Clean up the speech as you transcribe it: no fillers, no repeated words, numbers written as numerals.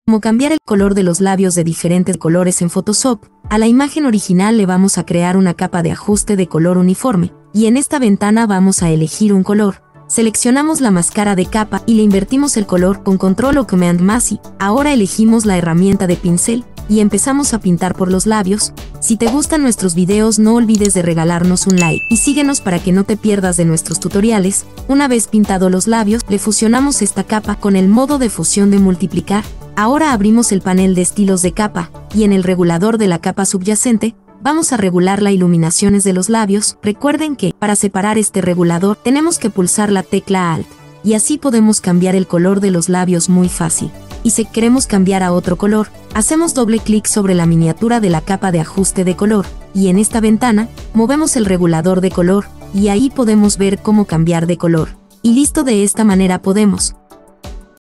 Como cambiar el color de los labios de diferentes colores en Photoshop, a la imagen original le vamos a crear una capa de ajuste de color uniforme, y en esta ventana vamos a elegir un color. Seleccionamos la máscara de capa y le invertimos el color con Control o Command más y ahora elegimos la herramienta de pincel y empezamos a pintar por los labios. Si te gustan nuestros videos, no olvides de regalarnos un like y síguenos para que no te pierdas de nuestros tutoriales. Una vez pintado los labios, le fusionamos esta capa con el modo de fusión de multiplicar. Ahora abrimos el panel de estilos de capa y en el regulador de la capa subyacente vamos a regular las iluminaciones de los labios. Recuerden que para separar este regulador tenemos que pulsar la tecla Alt y así podemos cambiar el color de los labios muy fácil. Y si queremos cambiar a otro color, hacemos doble clic sobre la miniatura de la capa de ajuste de color y en esta ventana movemos el regulador de color y ahí podemos ver cómo cambiar de color. Y listo, de esta manera podemos